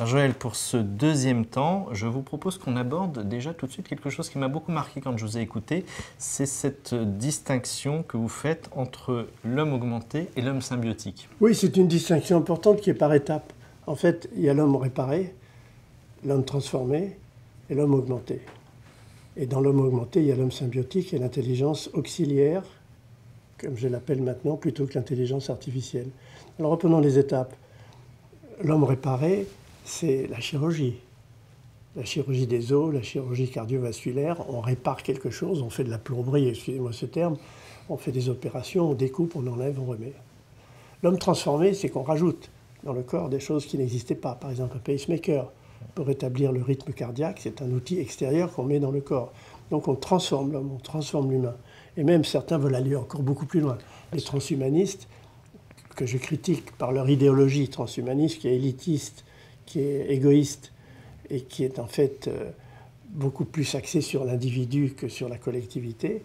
Alors Joël, pour ce deuxième temps, je vous propose qu'on aborde déjà tout de suite quelque chose qui m'a beaucoup marqué quand je vous ai écouté, c'est cette distinction que vous faites entre l'homme augmenté et l'homme symbiotique. Oui, c'est une distinction importante qui est par étapes. En fait, il y a l'homme réparé, l'homme transformé et l'homme augmenté. Et dans l'homme augmenté, il y a l'homme symbiotique et l'intelligence auxiliaire, comme je l'appelle maintenant, plutôt que l'intelligence artificielle. Alors reprenons les étapes. L'homme réparé, c'est la chirurgie. La chirurgie des os, la chirurgie cardiovasculaire, on répare quelque chose, on fait de la plomberie, excusez-moi ce terme, on fait des opérations, on découpe, on enlève, on remet. L'homme transformé, c'est qu'on rajoute dans le corps des choses qui n'existaient pas. Par exemple, un pacemaker, pour rétablir le rythme cardiaque, c'est un outil extérieur qu'on met dans le corps. Donc on transforme l'homme, on transforme l'humain. Et même certains veulent aller encore beaucoup plus loin. Les transhumanistes, que je critique par leur idéologie transhumaniste, qui est élitiste, qui est égoïste et qui est en fait beaucoup plus axée sur l'individu que sur la collectivité.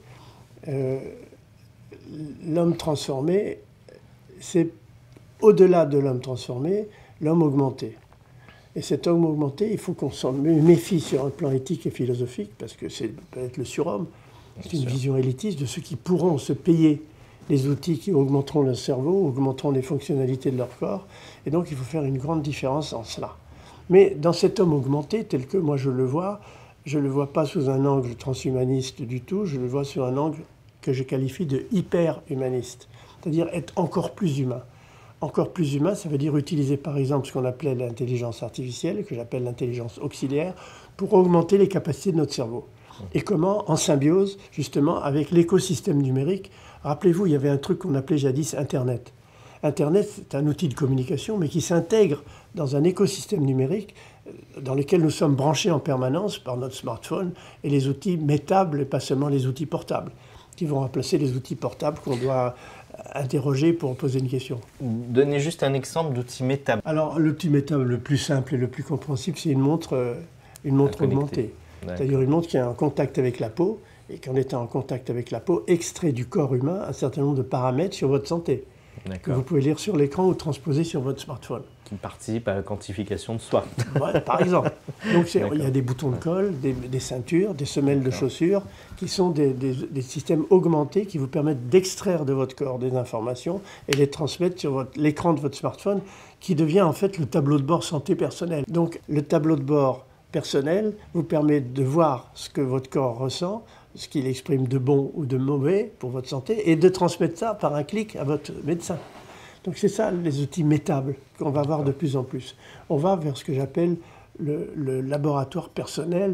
L'homme transformé, c'est au-delà de l'homme transformé, l'homme augmenté. Et cet homme augmenté, il faut qu'on s'en méfie sur un plan éthique et philosophique, parce que c'est peut être le surhomme. C'est une vision élitiste de ceux qui pourront se payer les outils qui augmenteront leur cerveau, augmenteront les fonctionnalités de leur corps. Et donc, il faut faire une grande différence en cela. Mais dans cet homme augmenté, tel que moi je le vois pas sous un angle transhumaniste du tout, je le vois sous un angle que je qualifie de hyper-humaniste, c'est-à-dire être encore plus humain. Encore plus humain, ça veut dire utiliser par exemple ce qu'on appelait l'intelligence artificielle, que j'appelle l'intelligence auxiliaire, pour augmenter les capacités de notre cerveau. Et comment? En symbiose, justement, avec l'écosystème numérique. Rappelez-vous, il y avait un truc qu'on appelait jadis Internet. Internet, c'est un outil de communication, mais qui s'intègre dans un écosystème numérique dans lequel nous sommes branchés en permanence par notre smartphone et les outils métables, et pas seulement les outils portables, qui vont remplacer les outils portables qu'on doit interroger pour poser une question. Donnez juste un exemple d'outil métable. Alors, l'outil métable le plus simple et le plus compréhensible, c'est une montre augmentée. C'est-à-dire une montre qui est en contact avec la peau, et qu'en étant en contact avec la peau, extrait du corps humain un certain nombre de paramètres sur votre santé, que vous pouvez lire sur l'écran ou transposer sur votre smartphone. Qui participe à la quantification de soi. Ouais, par exemple. Donc il y a des boutons de colle, des ceintures, des semelles de chaussures, qui sont des systèmes augmentés qui vous permettent d'extraire de votre corps des informations et les transmettre sur l'écran de votre smartphone, qui devient en fait le tableau de bord santé personnelle. Donc le tableau de bord personnel vous permet de voir ce que votre corps ressent, ce qu'il exprime de bon ou de mauvais pour votre santé, et de transmettre ça par un clic à votre médecin. Donc c'est ça les outils métables qu'on va voir de plus en plus. On va vers ce que j'appelle le laboratoire personnel,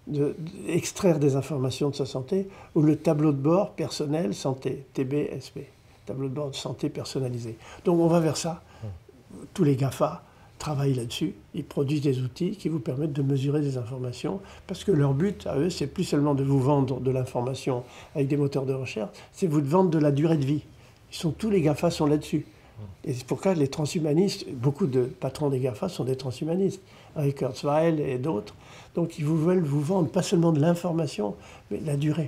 extraire des informations de sa santé, ou le tableau de bord personnel santé, TBSP, tableau de bord de santé personnalisé. Donc on va vers ça. Tous les GAFA travaillent là-dessus. Ils produisent des outils qui vous permettent de mesurer des informations, parce que leur but, à eux, c'est plus seulement de vous vendre de l'information avec des moteurs de recherche, c'est vous de vendre de la durée de vie. Tous les GAFA sont là-dessus. Et c'est pourquoi les transhumanistes, beaucoup de patrons des GAFA sont des transhumanistes, avec Kurzweil et d'autres. Donc ils veulent vous vendre pas seulement de l'information, mais la durée.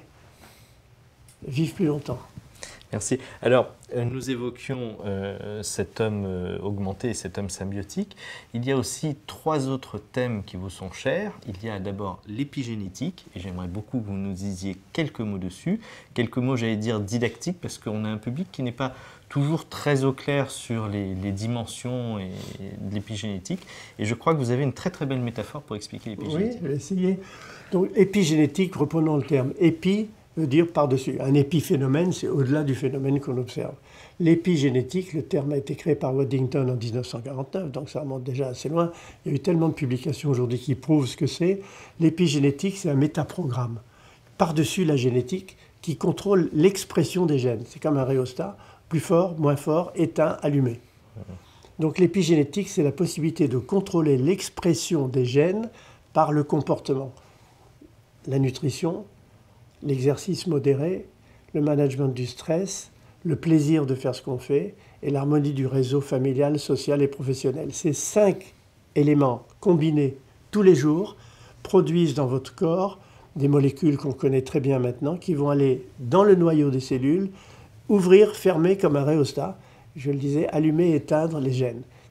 Vivre plus longtemps. Merci. Alors, nous évoquions cet homme augmenté et cet homme symbiotique. Il y a aussi 3 autres thèmes qui vous sont chers. Il y a d'abord l'épigénétique, et j'aimerais beaucoup que vous nous disiez quelques mots dessus. Quelques mots, j'allais dire, didactiques, parce qu'on a un public qui n'est pas toujours très au clair sur les dimensions de l'épigénétique. Et je crois que vous avez une très très belle métaphore pour expliquer l'épigénétique. Oui, je vais essayer. Donc, épigénétique, reprenons le terme. Épi veut dire par-dessus. Un épiphénomène, c'est au-delà du phénomène qu'on observe. L'épigénétique, le terme a été créé par Waddington en 1949, donc ça remonte déjà assez loin. Il y a eu tellement de publications aujourd'hui qui prouvent ce que c'est. L'épigénétique, c'est un métaprogramme par-dessus la génétique qui contrôle l'expression des gènes. C'est comme un rhéostat, plus fort, moins fort, éteint, allumé. Donc l'épigénétique, c'est la possibilité de contrôler l'expression des gènes par le comportement. La nutrition, l'exercice modéré, le management du stress, le plaisir de faire ce qu'on fait et l'harmonie du réseau familial, social et professionnel. Ces 5 éléments combinés tous les jours produisent dans votre corps des molécules qu'on connaît très bien maintenant qui vont aller dans le noyau des cellules, ouvrir, fermer comme un rhéostat, je le disais, allumer et éteindre les gènes.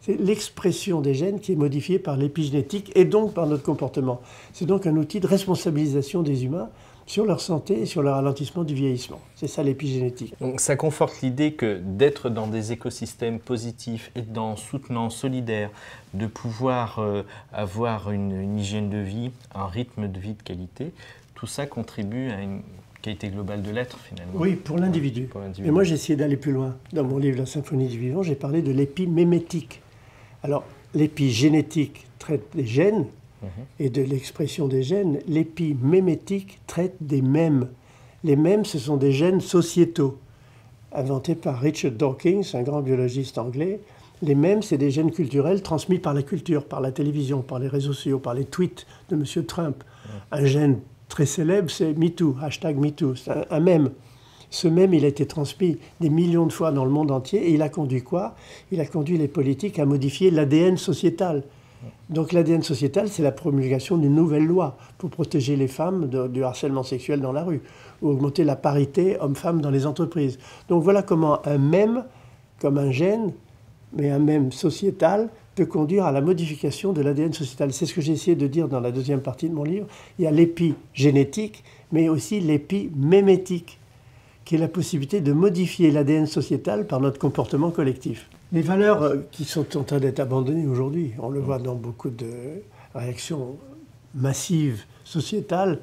C'est l'expression des gènes qui est modifiée par l'épigénétique et donc par notre comportement. C'est donc un outil de responsabilisation des humains sur leur santé et sur le ralentissement du vieillissement. C'est ça l'épigénétique. Donc ça conforte l'idée que d'être dans des écosystèmes positifs, être soutenants, solidaires, de pouvoir avoir une hygiène de vie, un rythme de vie de qualité, tout ça contribue à une qualité globale de l'être finalement. Oui, pour l'individu. Mais moi j'ai essayé d'aller plus loin. Dans mon livre La symphonie du vivant, j'ai parlé de l'épimémétique. Alors l'épigénétique traite des gènes, et de l'expression des gènes, l'épimémétique traite des mèmes. Les mèmes, ce sont des gènes sociétaux, inventés par Richard Dawkins, un grand biologiste anglais. Les mèmes, c'est des gènes culturels transmis par la culture, par la télévision, par les réseaux sociaux, par les tweets de M. Trump. Un gène très célèbre, c'est MeToo, #MeToo, c'est un mème. Ce mème, il a été transmis des millions de fois dans le monde entier, et il a conduit quoi? Il a conduit les politiques à modifier l'ADN sociétal. Donc l'ADN sociétal, c'est la promulgation d'une nouvelle loi pour protéger les femmes du harcèlement sexuel dans la rue, ou augmenter la parité homme-femme dans les entreprises. Donc voilà comment un mème, comme un gène, mais un mème sociétal, peut conduire à la modification de l'ADN sociétal. C'est ce que j'ai essayé de dire dans la deuxième partie de mon livre. Il y a l'épigénétique, mais aussi l'épimémétique, qui est la possibilité de modifier l'ADN sociétal par notre comportement collectif. Les valeurs qui sont en train d'être abandonnées aujourd'hui, on le voit dans beaucoup de réactions massives sociétales,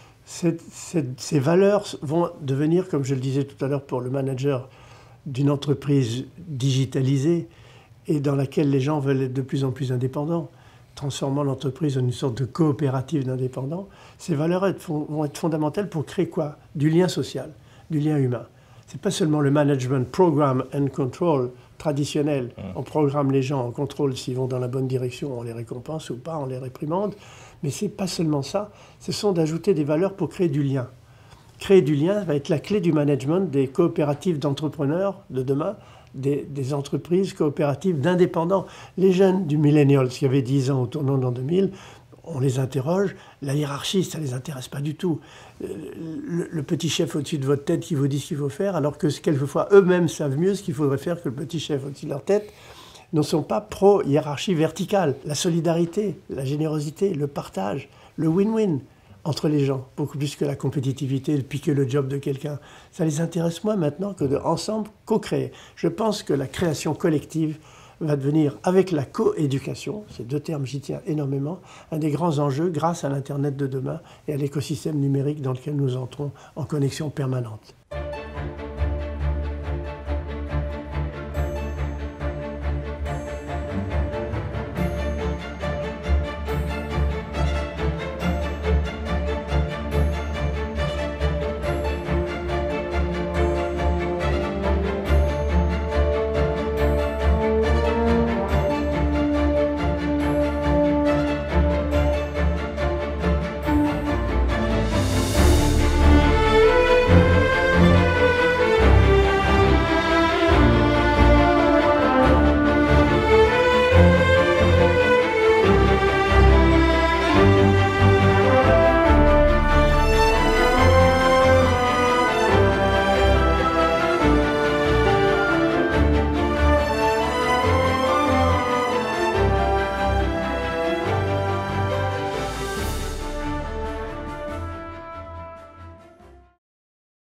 ces valeurs vont devenir, comme je le disais tout à l'heure pour le manager d'une entreprise digitalisée et dans laquelle les gens veulent être de plus en plus indépendants, transformant l'entreprise en une sorte de coopérative d'indépendants. Ces valeurs vont être fondamentales pour créer quoi? Du lien social, du lien humain. Ce n'est pas seulement le management, program and control traditionnel. On programme les gens, on contrôle s'ils vont dans la bonne direction, on les récompense ou pas, on les réprimande. Mais ce n'est pas seulement ça, ce sont d'ajouter des valeurs pour créer du lien. Créer du lien va être la clé du management des coopératives d'entrepreneurs de demain, des entreprises coopératives d'indépendants. Les jeunes du millennial, qui avaient 10 ans au tournant d'an 2000, on les interroge, la hiérarchie, ça ne les intéresse pas du tout. Le petit chef au-dessus de votre tête qui vous dit ce qu'il faut faire, alors que quelquefois eux-mêmes savent mieux ce qu'il faudrait faire que le petit chef au-dessus de leur tête, ne sont pas pro-hiérarchie verticale. La solidarité, la générosité, le partage, le win-win entre les gens, beaucoup plus que la compétitivité, de piquer le job de quelqu'un. Ça les intéresse moins maintenant que d'ensemble co-créer. Je pense que la création collective va devenir, avec la coéducation, ces deux termes j'y tiens énormément, un des grands enjeux grâce à l'Internet de demain et à l'écosystème numérique dans lequel nous entrons en connexion permanente.